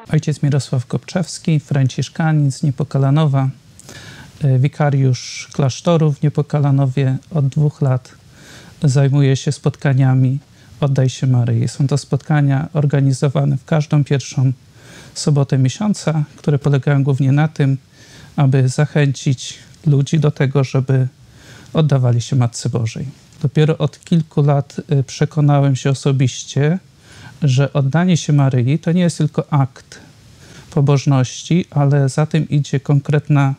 Ojciec Mirosław Kopczewski, franciszkanin z Niepokalanowa, wikariusz klasztoru w Niepokalanowie. Od 2 lat zajmuje się spotkaniami Oddaj się Maryi. Są to spotkania organizowane w każdą pierwszą sobotę miesiąca, które polegają głównie na tym, aby zachęcić ludzi do tego, żeby oddawali się Matce Bożej. Dopiero od kilku lat przekonałem się osobiście, że oddanie się Maryi to nie jest tylko akt pobożności, ale za tym idzie konkretna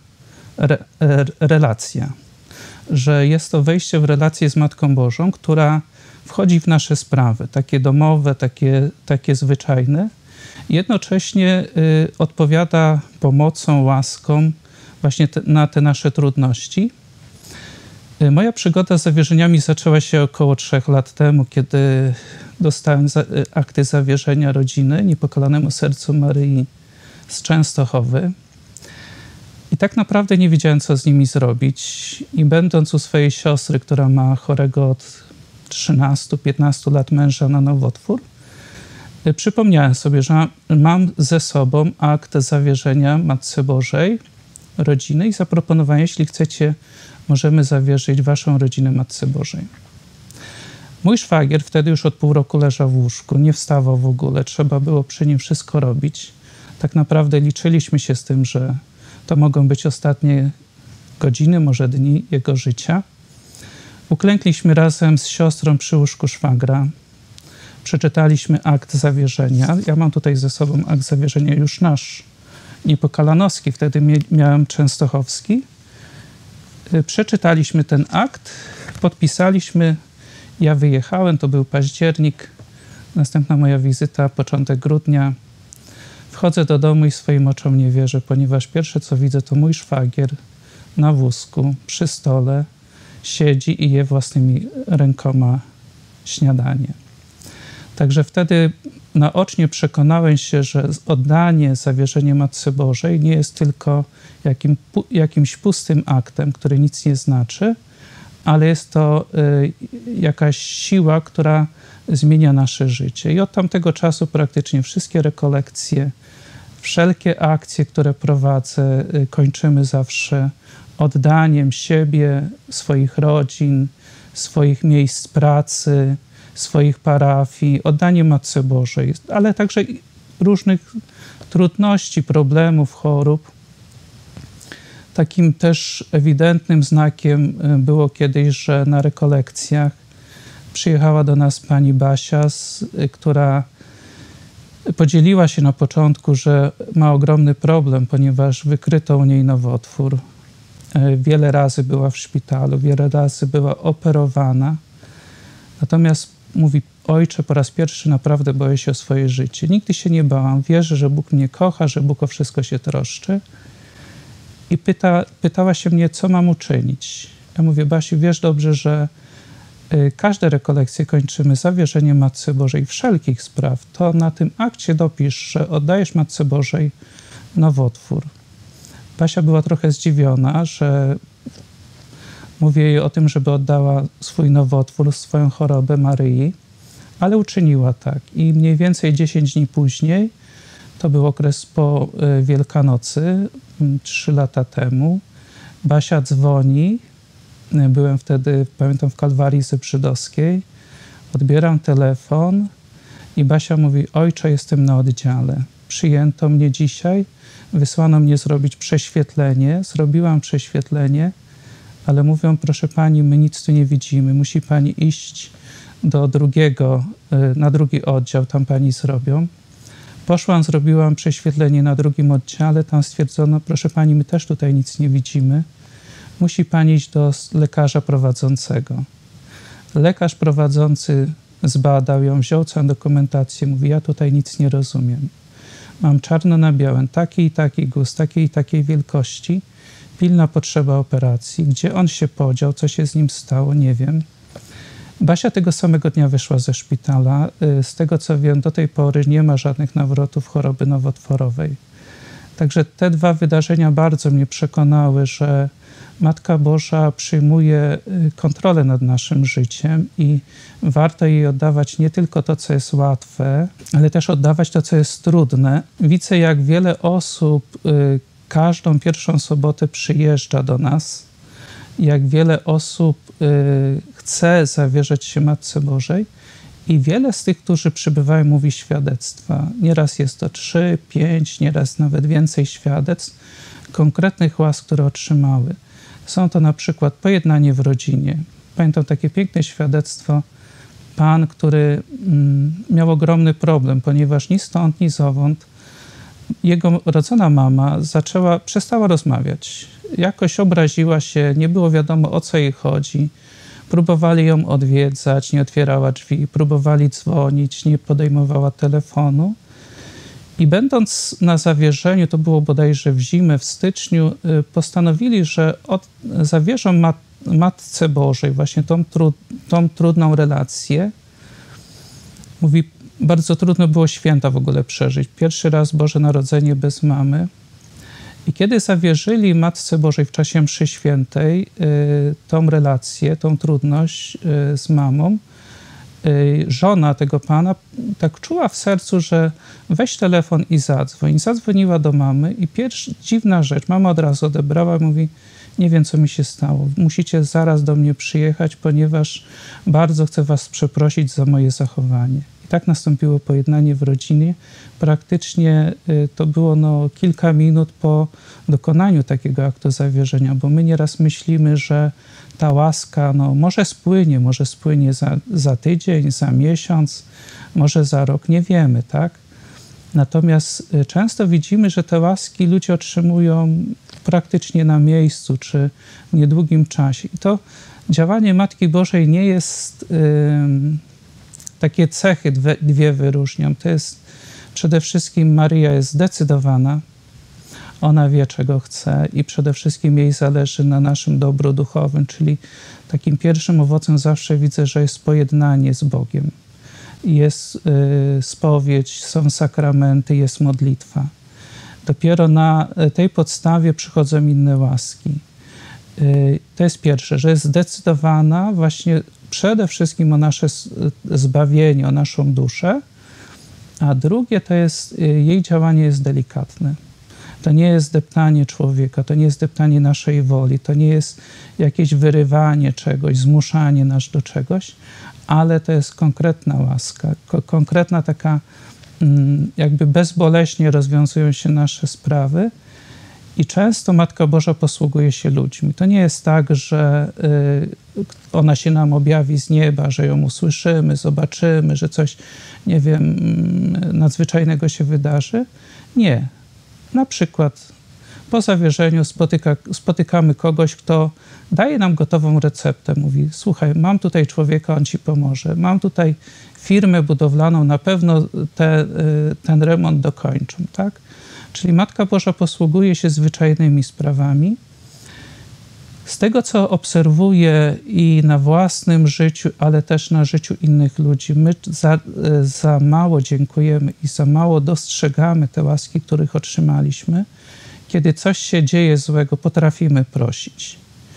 relacja. Że jest to wejście w relację z Matką Bożą, która wchodzi w nasze sprawy, takie domowe, takie zwyczajne. Jednocześnie odpowiada pomocą, łaską właśnie na te nasze trudności. Moja przygoda z zawierzeniami zaczęła się około 3 lat temu, kiedy dostałem akty zawierzenia rodziny Niepokalanemu Sercu Maryi z Częstochowy. I tak naprawdę nie wiedziałem, co z nimi zrobić. I będąc u swojej siostry, która ma chorego od 13-15 lat męża na nowotwór, przypomniałem sobie, że mam ze sobą akt zawierzenia Matce Bożej rodziny i zaproponowałem, jeśli chcecie, możemy zawierzyć waszą rodzinę Matce Bożej. Mój szwagier wtedy już od pół roku leżał w łóżku, nie wstawał w ogóle, trzeba było przy nim wszystko robić. Tak naprawdę liczyliśmy się z tym, że to mogą być ostatnie godziny, może dni jego życia. Uklękliśmy razem z siostrą przy łóżku szwagra. Przeczytaliśmy akt zawierzenia. Ja mam tutaj ze sobą akt zawierzenia już nasz, niepokalanowski, wtedy miałem częstochowski. Przeczytaliśmy ten akt, podpisaliśmy. Ja wyjechałem, to był październik. Następna moja wizyta, początek grudnia. Wchodzę do domu i swoim oczom nie wierzę, ponieważ pierwsze, co widzę, to mój szwagier na wózku, przy stole, siedzi i je własnymi rękoma śniadanie. Także wtedy naocznie przekonałem się, że oddanie, zawierzenie Matce Bożej nie jest tylko jakimś pustym aktem, który nic nie znaczy, ale jest to jakaś siła, która zmienia nasze życie. I od tamtego czasu praktycznie wszystkie rekolekcje, wszelkie akcje, które prowadzę, kończymy zawsze oddaniem siebie, swoich rodzin, swoich miejsc pracy, swoich parafii, oddaniem Matce Bożej, ale także różnych trudności, problemów, chorób. Takim też ewidentnym znakiem było kiedyś, że na rekolekcjach przyjechała do nas pani Basia, która podzieliła się na początku, że ma ogromny problem, ponieważ wykryto u niej nowotwór. Wiele razy była w szpitalu, wiele razy była operowana. Natomiast mówi: ojcze, po raz pierwszy naprawdę boję się o swoje życie. Nigdy się nie bałam. Wierzę, że Bóg mnie kocha, że Bóg o wszystko się troszczy. I pytała się mnie, co mam uczynić. Ja mówię: Basiu, wiesz dobrze, że każde rekolekcje kończymy zawierzeniem Matce Bożej wszelkich spraw. To na tym akcie dopisz, że oddajesz Matce Bożej nowotwór. Basia była trochę zdziwiona, że mówię jej o tym, żeby oddała swój nowotwór, swoją chorobę Maryi, ale uczyniła tak. I mniej więcej 10 dni później, to był okres po Wielkanocy, 3 lata temu, Basia dzwoni. Byłem wtedy, pamiętam, w Kalwarii Zebrzydowskiej. Odbieram telefon i Basia mówi: ojcze, jestem na oddziale. Przyjęto mnie dzisiaj, wysłano mnie zrobić prześwietlenie. Zrobiłam prześwietlenie, ale mówią: proszę pani, my nic tu nie widzimy. Musi pani iść na drugi oddział, tam pani zrobią. Poszłam, zrobiłam prześwietlenie na drugim oddziale, tam stwierdzono: proszę pani, my też tutaj nic nie widzimy. Musi pani iść do lekarza prowadzącego. Lekarz prowadzący zbadał ją, wziął całą dokumentację, mówi: ja tutaj nic nie rozumiem. Mam czarno na białym, taki i taki guz, takiej i takiej wielkości, pilna potrzeba operacji. Gdzie on się podział, co się z nim stało, nie wiem. Basia tego samego dnia wyszła ze szpitala. Z tego co wiem, do tej pory nie ma żadnych nawrotów choroby nowotworowej. Także te 2 wydarzenia bardzo mnie przekonały, że Matka Boża przyjmuje kontrolę nad naszym życiem i warto jej oddawać nie tylko to, co jest łatwe, ale też oddawać to, co jest trudne. Widzę, jak wiele osób każdą pierwszą sobotę przyjeżdża do nas, jak wiele osób chce zawierzać się Matce Bożej i wiele z tych, którzy przybywają, mówi świadectwa. Nieraz jest to 3, 5, nieraz nawet więcej świadectw konkretnych łask, które otrzymały. Są to na przykład pojednanie w rodzinie. Pamiętam takie piękne świadectwo. Pan, który miał ogromny problem, ponieważ ni stąd, ni zowąd jego rodzona mama przestała rozmawiać. Jakoś obraziła się, nie było wiadomo, o co jej chodzi. Próbowali ją odwiedzać, nie otwierała drzwi, próbowali dzwonić, nie podejmowała telefonu. I będąc na zawierzeniu, to było bodajże w zimę, w styczniu, postanowili, że zawierzą Matce Bożej właśnie tą trudną relację. Mówi, bardzo trudno było święta w ogóle przeżyć. Pierwszy raz Boże Narodzenie bez mamy. I kiedy zawierzyli Matce Bożej w czasie mszy świętej tą relację, tą trudność z mamą, żona tego pana tak czuła w sercu, że weź telefon i zadzwoń. I zadzwoniła do mamy i dziwna rzecz, mama od razu odebrała i mówi, nie wiem, co mi się stało. Musicie zaraz do mnie przyjechać, ponieważ bardzo chcę was przeprosić za moje zachowanie. I tak nastąpiło pojednanie w rodzinie. Praktycznie to było kilka minut po dokonaniu takiego aktu zawierzenia, bo my nieraz myślimy, że ta łaska może spłynie za tydzień, za miesiąc, może za rok, nie wiemy, tak? Natomiast często widzimy, że te łaski ludzie otrzymują praktycznie na miejscu, czy w niedługim czasie. I to działanie Matki Bożej nie jest... Takie cechy dwie wyróżnią. To jest przede wszystkim Maryja jest zdecydowana, ona wie, czego chce i przede wszystkim jej zależy na naszym dobru duchowym, czyli takim pierwszym owocem zawsze widzę, że jest pojednanie z Bogiem. Jest spowiedź, są sakramenty, jest modlitwa. Dopiero na tej podstawie przychodzą inne łaski. To jest pierwsze, że jest zdecydowana właśnie przede wszystkim o nasze zbawienie, o naszą duszę, a drugie to jest, jej działanie jest delikatne. To nie jest deptanie człowieka, to nie jest deptanie naszej woli, to nie jest jakieś wyrywanie czegoś, zmuszanie nas do czegoś, ale to jest konkretna łaska, konkretna taka, jakby bezboleśnie rozwiązują się nasze sprawy i często Matka Boża posługuje się ludźmi. To nie jest tak, że ona się nam objawi z nieba, że ją usłyszymy, zobaczymy, że coś, nie wiem, nadzwyczajnego się wydarzy. Nie. Na przykład po zawierzeniu spotykamy kogoś, kto daje nam gotową receptę. Mówi, słuchaj, mam tutaj człowieka, on ci pomoże. Mam tutaj firmę budowlaną, na pewno ten remont dokończą, tak? Czyli Matka Boża posługuje się zwyczajnymi sprawami. Z tego, co obserwuję i na własnym życiu, ale też na życiu innych ludzi, my za mało dziękujemy i za mało dostrzegamy te łaski, których otrzymaliśmy. Kiedy coś się dzieje złego, potrafimy prosić.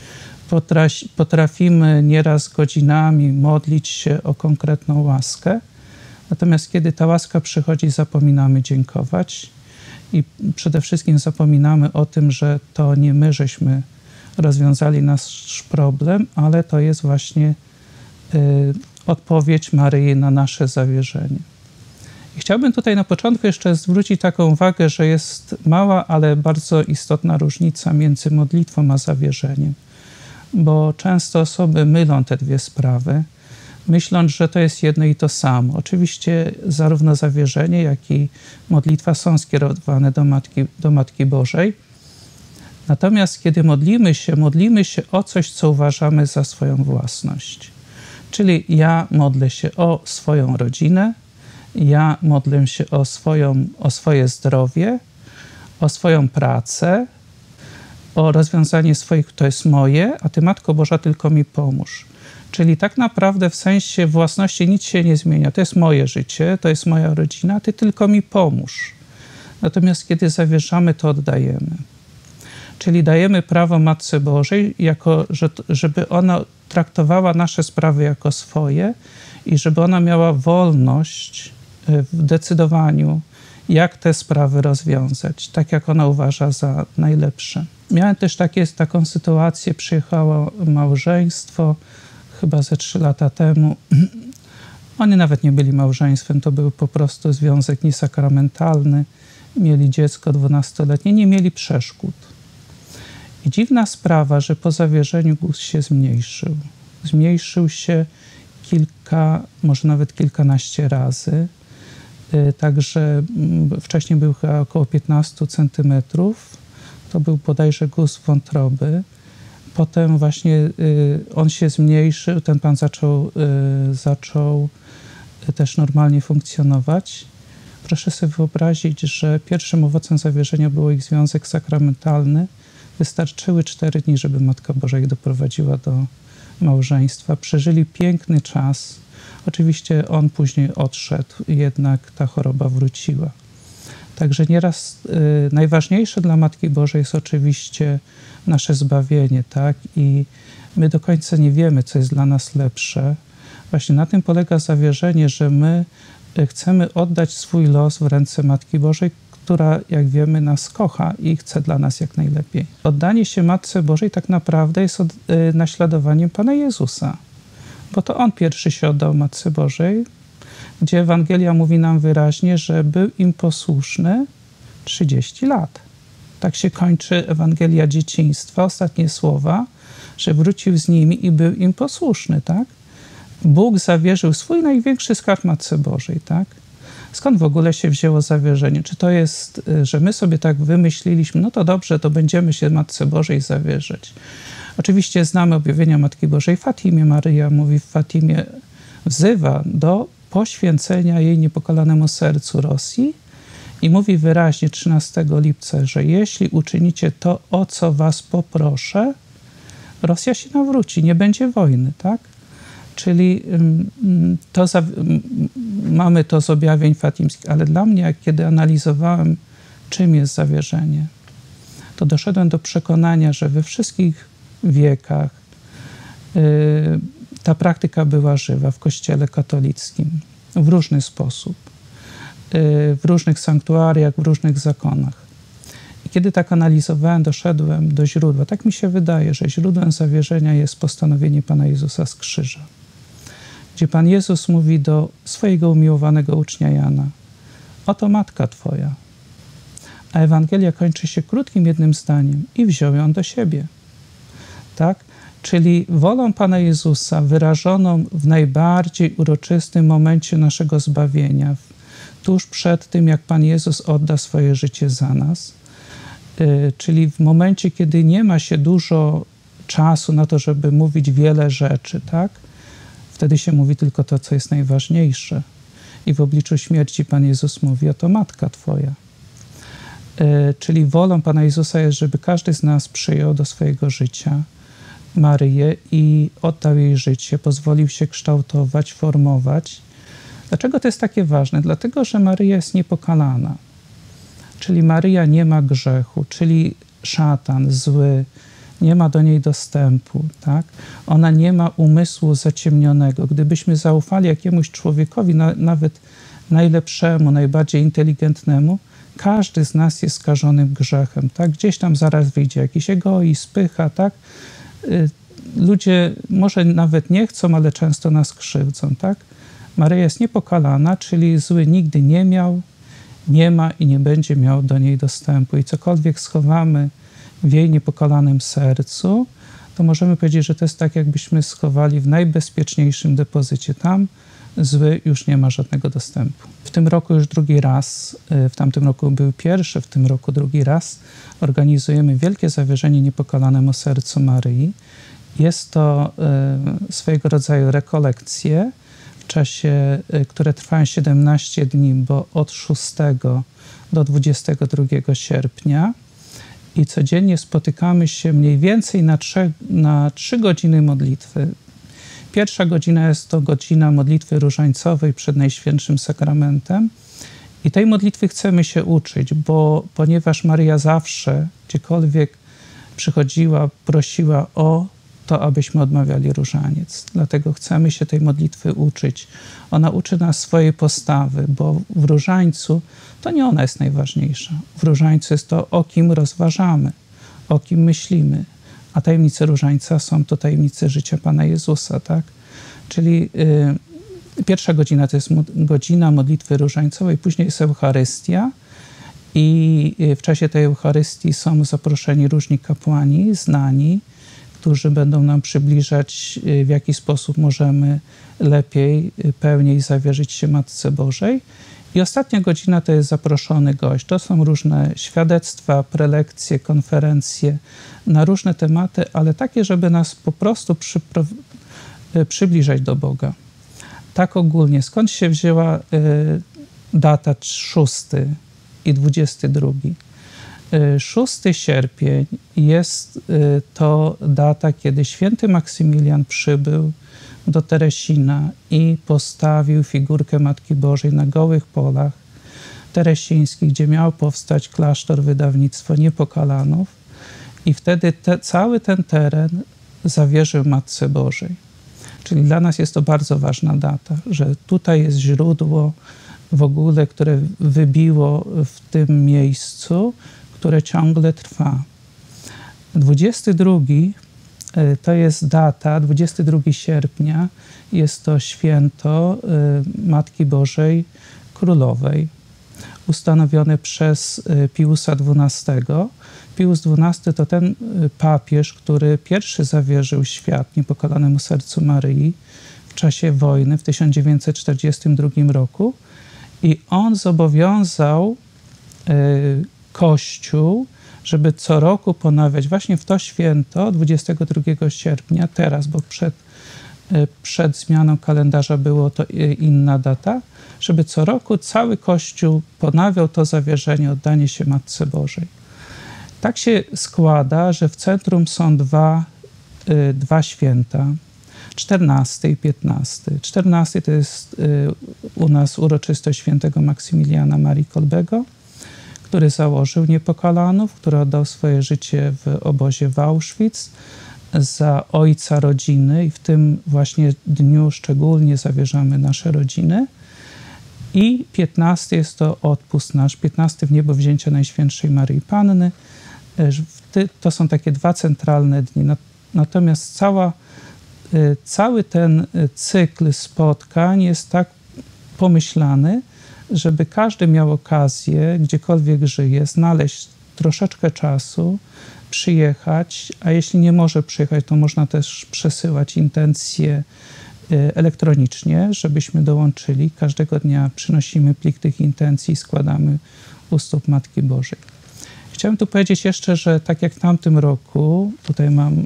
Potrafimy nieraz godzinami modlić się o konkretną łaskę. Natomiast kiedy ta łaska przychodzi, zapominamy dziękować. I przede wszystkim zapominamy o tym, że to nie my żeśmy rozwiązali nasz problem, ale to jest właśnie odpowiedź Maryi na nasze zawierzenie. I chciałbym tutaj na początku jeszcze zwrócić taką uwagę, że jest mała, ale bardzo istotna różnica między modlitwą a zawierzeniem, bo często osoby mylą te dwie sprawy, myśląc, że to jest jedno i to samo. Oczywiście zarówno zawierzenie, jak i modlitwa są skierowane do Matki Bożej. Natomiast kiedy modlimy się o coś, co uważamy za swoją własność. Czyli ja modlę się o swoją rodzinę, ja modlę się o swoje zdrowie, o swoją pracę, o rozwiązanie swoich, to jest moje, a Ty, Matko Boża, tylko mi pomóż. Czyli tak naprawdę w sensie własności nic się nie zmienia. To jest moje życie, to jest moja rodzina, Ty tylko mi pomóż. Natomiast kiedy zawierzamy, to oddajemy. Czyli dajemy prawo Matce Bożej, żeby ona traktowała nasze sprawy jako swoje i żeby ona miała wolność w decydowaniu, jak te sprawy rozwiązać, tak jak ona uważa za najlepsze. Miałem też taką sytuację, przyjechało małżeństwo chyba ze 3 lata temu. Oni nawet nie byli małżeństwem, to był po prostu związek niesakramentalny. Mieli dziecko 12-letnie, nie mieli przeszkód. I dziwna sprawa, że po zawierzeniu guz się zmniejszył. Zmniejszył się może nawet kilkanaście razy. Także wcześniej był chyba około 15 centymetrów. To był bodajże guz wątroby. Potem właśnie on się zmniejszył, ten pan zaczął też normalnie funkcjonować. Proszę sobie wyobrazić, że pierwszym owocem zawierzenia był ich związek sakramentalny. Wystarczyły 4 dni, żeby Matka Boża ich doprowadziła do małżeństwa. Przeżyli piękny czas. Oczywiście on później odszedł, jednak ta choroba wróciła. Także nieraz najważniejsze dla Matki Bożej jest oczywiście nasze zbawienie, tak? I my do końca nie wiemy, co jest dla nas lepsze. Właśnie na tym polega zawierzenie, że my chcemy oddać swój los w ręce Matki Bożej, która, jak wiemy, nas kocha i chce dla nas jak najlepiej. Oddanie się Matce Bożej tak naprawdę jest naśladowaniem Pana Jezusa, bo to On pierwszy się oddał Matce Bożej, gdzie Ewangelia mówi nam wyraźnie, że był im posłuszny 30 lat. Tak się kończy Ewangelia dzieciństwa, ostatnie słowa, że wrócił z nimi i był im posłuszny, tak? Bóg zawierzył swój największy skarb Matce Bożej, tak? Skąd w ogóle się wzięło zawierzenie? Czy to jest, że my sobie tak wymyśliliśmy, no to dobrze, to będziemy się Matce Bożej zawierzyć. Oczywiście znamy objawienia Matki Bożej w Fatimie. Maryja mówi w Fatimie, wzywa do poświęcenia jej niepokalanemu sercu Rosji i mówi wyraźnie 13 lipca, że jeśli uczynicie to, o co was poproszę, Rosja się nawróci, nie będzie wojny, tak? Czyli mamy to z objawień fatimskich, ale dla mnie, kiedy analizowałem, czym jest zawierzenie, to doszedłem do przekonania, że we wszystkich wiekach ta praktyka była żywa w Kościele katolickim w różny sposób, w różnych sanktuariach, w różnych zakonach. I kiedy tak analizowałem, doszedłem do źródła. Tak mi się wydaje, że źródłem zawierzenia jest postanowienie Pana Jezusa z krzyża, gdzie Pan Jezus mówi do swojego umiłowanego ucznia Jana: oto matka Twoja. A Ewangelia kończy się krótkim jednym zdaniem: i wziął ją do siebie. Tak? Czyli wolą Pana Jezusa wyrażoną w najbardziej uroczystym momencie naszego zbawienia, tuż przed tym, jak Pan Jezus odda swoje życie za nas, czyli w momencie, kiedy nie ma się dużo czasu na to, żeby mówić wiele rzeczy, tak? Wtedy się mówi tylko to, co jest najważniejsze. I w obliczu śmierci Pan Jezus mówi: oto matka Twoja. Czyli wolą Pana Jezusa jest, żeby każdy z nas przyjął do swojego życia Maryję i oddał jej życie, pozwolił się kształtować, formować. Dlaczego to jest takie ważne? Dlatego, że Maryja jest niepokalana. Czyli Maryja nie ma grzechu, czyli szatan, zły, nie ma do niej dostępu, tak? Ona nie ma umysłu zaciemnionego. Gdybyśmy zaufali jakiemuś człowiekowi, nawet najlepszemu, najbardziej inteligentnemu, każdy z nas jest skażonym grzechem, tak? Gdzieś tam zaraz wyjdzie jakiś egoizm, pycha, tak? Ludzie może nawet nie chcą, ale często nas krzywdzą, tak? Maryja jest niepokalana, czyli zły nigdy nie miał, nie ma i nie będzie miał do niej dostępu. I cokolwiek schowamy w jej niepokalanym sercu, to możemy powiedzieć, że to jest tak, jakbyśmy schowali w najbezpieczniejszym depozycie. Tam zły już nie ma żadnego dostępu. W tym roku już drugi raz, w tamtym roku był pierwszy, w tym roku drugi raz organizujemy wielkie zawierzenie niepokalanemu sercu Maryi. Jest to swojego rodzaju rekolekcje w czasie, które trwają 17 dni, bo od 6 do 22 sierpnia. I codziennie spotykamy się mniej więcej na 3 godziny modlitwy. Pierwsza godzina jest to godzina modlitwy różańcowej przed Najświętszym Sakramentem. I tej modlitwy chcemy się uczyć, ponieważ Maryja zawsze, gdziekolwiek przychodziła, prosiła o to, abyśmy odmawiali różaniec. Dlatego chcemy się tej modlitwy uczyć. Ona uczy nas swojej postawy, bo w różańcu to nie ona jest najważniejsza. W różańcu jest to, o kim rozważamy, o kim myślimy. A tajemnice różańca są to tajemnice życia Pana Jezusa, tak? Czyli pierwsza godzina to jest godzina modlitwy różańcowej, później jest Eucharystia i w czasie tej Eucharystii są zaproszeni różni kapłani, znani, którzy będą nam przybliżać, w jaki sposób możemy lepiej, pełniej zawierzyć się Matce Bożej. I ostatnia godzina to jest zaproszony gość. To są różne świadectwa, prelekcje, konferencje na różne tematy, ale takie, żeby nas po prostu przybliżać do Boga. Tak ogólnie. Skąd się wzięła data 6 i 22? 6 sierpień jest to data, kiedy święty Maksymilian przybył do Teresina i postawił figurkę Matki Bożej na gołych polach teresińskich, gdzie miał powstać klasztor wydawnictwo Niepokalanów i wtedy cały ten teren zawierzył Matce Bożej. Czyli dla nas jest to bardzo ważna data, że tutaj jest źródło w ogóle, które wybiło w tym miejscu, które ciągle trwa. 22 to jest data, 22 sierpnia jest to święto Matki Bożej Królowej, ustanowione przez Piusa XII. Pius XII to ten papież, który pierwszy zawierzył świat Niepokalanemu Sercu Maryi w czasie wojny w 1942 roku i on zobowiązał Kościół, żeby co roku ponawiać właśnie w to święto 22 sierpnia, teraz, bo przed zmianą kalendarza było to inna data, żeby co roku cały Kościół ponawiał to zawierzenie, oddanie się Matce Bożej. Tak się składa, że w centrum są dwa święta, 14 i 15. 14 to jest u nas uroczystość świętego Maksymiliana Marii Kolbego, który założył Niepokalanów, który oddał swoje życie w obozie w Auschwitz za ojca rodziny i w tym właśnie dniu szczególnie zawierzamy nasze rodziny. I 15 jest to odpust nasz, 15 w niebo wzięcia Najświętszej Maryi Panny. To są takie dwa centralne dni. Natomiast cały ten cykl spotkań jest tak pomyślany, żeby każdy miał okazję, gdziekolwiek żyje, znaleźć troszeczkę czasu, przyjechać, a jeśli nie może przyjechać, to można też przesyłać intencje elektronicznie, żebyśmy dołączyli. Każdego dnia przynosimy plik tych intencji i składamy u stóp Matki Bożej. Chciałem tu powiedzieć jeszcze, że tak jak w tamtym roku, tutaj mam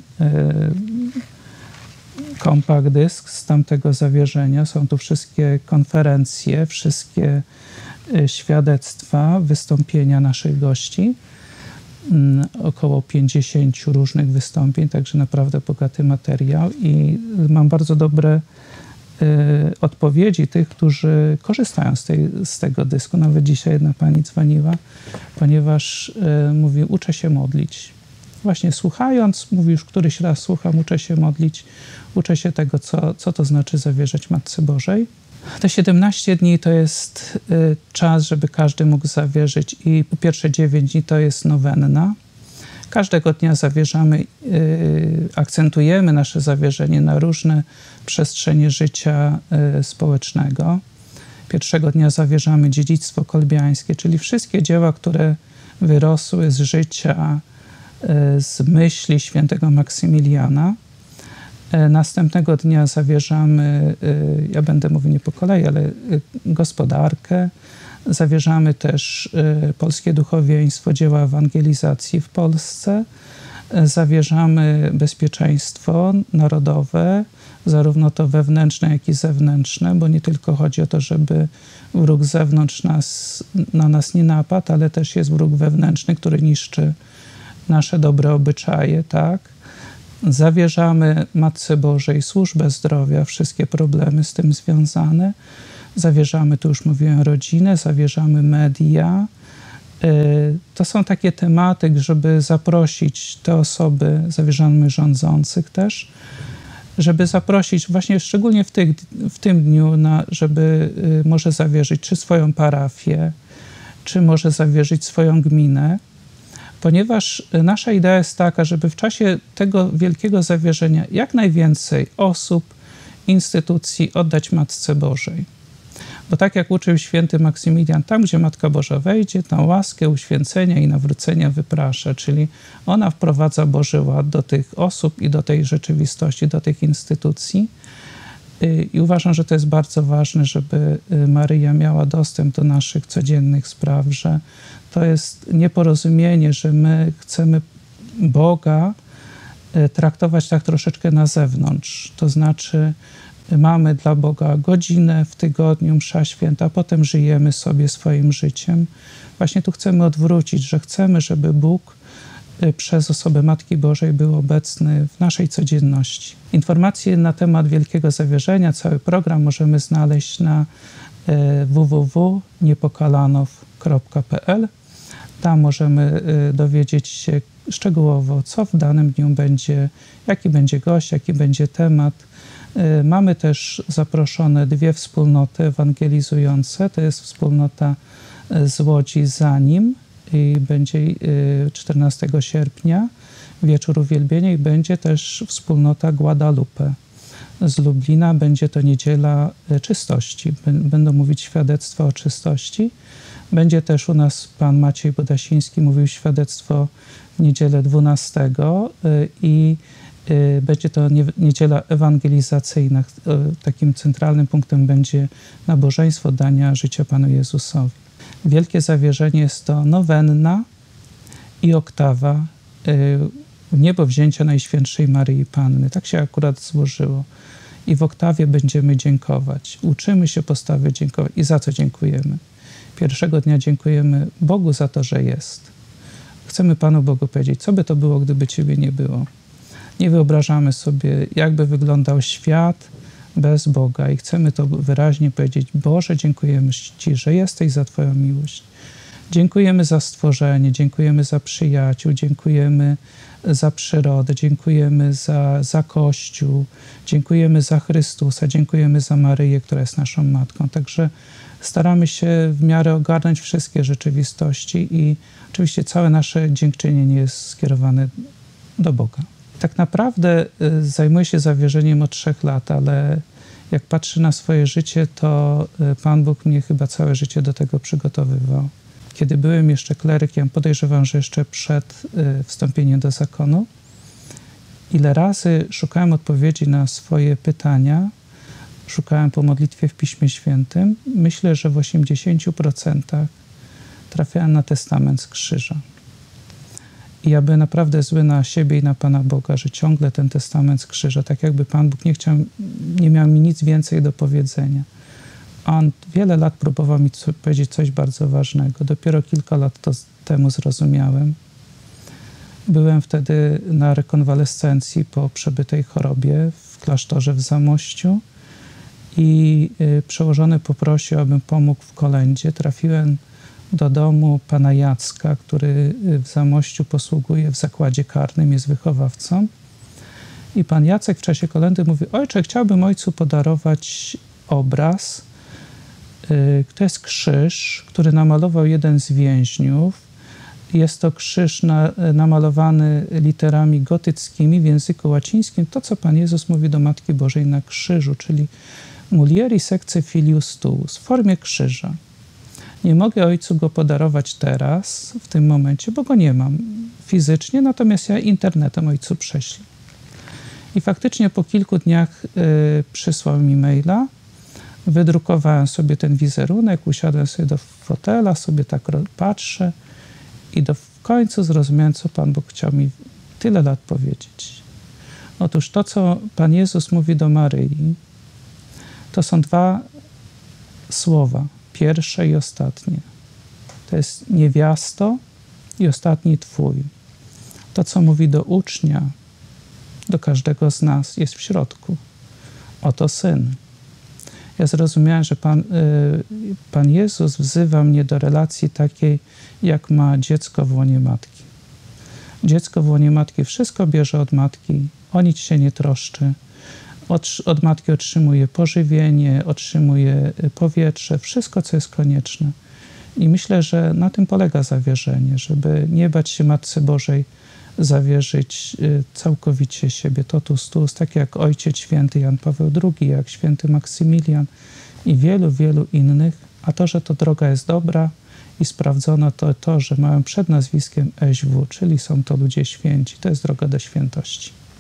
compact dysk z tamtego zawierzenia, są tu wszystkie konferencje, wszystkie świadectwa, wystąpienia naszych gości, około 50 różnych wystąpień, także naprawdę bogaty materiał i mam bardzo dobre odpowiedzi tych, którzy korzystają z tego dysku. Nawet dzisiaj jedna pani dzwoniła, ponieważ mówi, uczę się modlić. Właśnie słuchając, mówi, już któryś raz słucham, uczę się modlić, uczę się tego, co to znaczy zawierzać Matce Bożej. Te 17 dni to jest czas, żeby każdy mógł zawierzyć i po pierwsze 9 dni to jest nowenna. Każdego dnia zawierzamy, akcentujemy nasze zawierzenie na różne przestrzenie życia społecznego. Pierwszego dnia zawierzamy dziedzictwo kolbiańskie, czyli wszystkie dzieła, które wyrosły z życia, z myśli świętego Maksymiliana. Następnego dnia zawierzamy, ja będę mówił nie po kolei, ale gospodarkę. Zawierzamy też polskie duchowieństwo, dzieła ewangelizacji w Polsce. Zawierzamy bezpieczeństwo narodowe, zarówno to wewnętrzne, jak i zewnętrzne, bo nie tylko chodzi o to, żeby wróg z zewnątrz na nas nie napadł, ale też jest wróg wewnętrzny, który niszczy nasze dobre obyczaje, tak? Zawierzamy Matce Bożej służbę zdrowia, wszystkie problemy z tym związane. Zawierzamy, tu już mówiłem, rodzinę, zawierzamy media, To są takie tematy, żeby zaprosić te osoby, zawierzamy rządzących też, żeby zaprosić właśnie szczególnie w tym dniu, żeby może zawierzyć czy swoją parafię, czy może zawierzyć swoją gminę, ponieważ nasza idea jest taka, żeby w czasie tego wielkiego zawierzenia jak najwięcej osób, instytucji oddać Matce Bożej. Bo tak jak uczył święty Maksymilian, tam gdzie Matka Boża wejdzie, na łaskę, uświęcenia i nawrócenia wyprasza, czyli ona wprowadza Boży ład do tych osób i do tej rzeczywistości, do tych instytucji. I uważam, że to jest bardzo ważne, żeby Maryja miała dostęp do naszych codziennych spraw, że to jest nieporozumienie, że my chcemy Boga traktować tak troszeczkę na zewnątrz. To znaczy mamy dla Boga godzinę w tygodniu, msza święta, a potem żyjemy sobie swoim życiem. Właśnie tu chcemy odwrócić, że chcemy, żeby Bóg przez osobę Matki Bożej był obecny w naszej codzienności. Informacje na temat Wielkiego Zawierzenia, cały program możemy znaleźć na www.niepokalanow.pl. Tam możemy dowiedzieć się szczegółowo, co w danym dniu będzie, jaki będzie gość, jaki będzie temat. Mamy też zaproszone 2 wspólnoty ewangelizujące. To jest wspólnota z Łodzi Zanim i będzie 14 sierpnia wieczór uwielbienia i będzie też wspólnota Guadalupe z Lublina. Będzie to niedziela czystości. Będą mówić świadectwa o czystości. Będzie też u nas pan Maciej Bodasiński mówił świadectwo w niedzielę 12 i będzie to niedziela ewangelizacyjna. Takim centralnym punktem będzie nabożeństwo oddania życia Panu Jezusowi. Wielkie Zawierzenie jest to nowenna i oktawa niebowzięcia Najświętszej Maryi Panny. Tak się akurat złożyło. I w oktawie będziemy dziękować. Uczymy się postawy dziękować. I za co dziękujemy? Pierwszego dnia dziękujemy Bogu za to, że jest. Chcemy Panu Bogu powiedzieć, co by to było, gdyby Ciebie nie było. Nie wyobrażamy sobie, jakby wyglądał świat bez Boga i chcemy to wyraźnie powiedzieć. Boże, dziękujemy Ci, że jesteś, za Twoją miłość. Dziękujemy za stworzenie, dziękujemy za przyjaciół, dziękujemy za przyrodę, dziękujemy za Kościół, dziękujemy za Chrystusa, dziękujemy za Maryję, która jest naszą Matką. Także staramy się w miarę ogarnąć wszystkie rzeczywistości i oczywiście całe nasze dziękczynienie jest skierowane do Boga. Tak naprawdę zajmuję się zawierzeniem od 3 lat, ale jak patrzę na swoje życie, to Pan Bóg mnie chyba całe życie do tego przygotowywał. Kiedy byłem jeszcze klerykiem, podejrzewam, że jeszcze przed wstąpieniem do zakonu, ile razy szukałem odpowiedzi na swoje pytania, szukałem po modlitwie w Piśmie Świętym. Myślę, że w 80% trafiałem na testament z krzyża. I ja byłem naprawdę zły na siebie i na Pana Boga, że ciągle ten testament z krzyża, tak jakby Pan Bóg nie miał mi nic więcej do powiedzenia. A On wiele lat próbował mi powiedzieć coś bardzo ważnego. Dopiero kilka lat temu zrozumiałem. Byłem wtedy na rekonwalescencji po przebytej chorobie w klasztorze w Zamościu i przełożony poprosił, abym pomógł w kolędzie. Trafiłem do domu pana Jacka, który w Zamościu posługuje w zakładzie karnym, jest wychowawcą. I pan Jacek w czasie kolędy mówi: ojcze, chciałbym ojcu podarować obraz. To jest krzyż, który namalował jeden z więźniów. Jest to krzyż namalowany literami gotyckimi w języku łacińskim. To, co Pan Jezus mówi do Matki Bożej na krzyżu, czyli mulieri secce filius tuus, w formie krzyża. Nie mogę ojcu go podarować teraz, w tym momencie, bo go nie mam fizycznie, natomiast ja internetem ojcu prześlę. I faktycznie po kilku dniach przysłał mi maila, wydrukowałem sobie ten wizerunek, usiadłem sobie do fotela, sobie tak patrzę i w końcu zrozumiałem, co Pan Bóg chciał mi tyle lat powiedzieć. Otóż to, co Pan Jezus mówi do Maryi, to są 2 słowa, pierwsze i ostatnie. To jest niewiasto i ostatni Twój. To, co mówi do ucznia, do każdego z nas, jest w środku. Oto Syn. ja zrozumiałem, że Pan Jezus wzywa mnie do relacji takiej, jak ma dziecko w łonie matki. Dziecko w łonie matki wszystko bierze od matki, o nic się nie troszczy. Od matki otrzymuje pożywienie, otrzymuje powietrze, wszystko, co jest konieczne. I myślę, że na tym polega zawierzenie, żeby nie bać się Matce Bożej zawierzyć całkowicie siebie, totus tuus, tak jak Ojciec Święty Jan Paweł II, jak Święty Maksymilian i wielu, wielu innych. A to, że to droga jest dobra i sprawdzona, to, że mają przed nazwiskiem SW, czyli są to ludzie święci. To jest droga do świętości.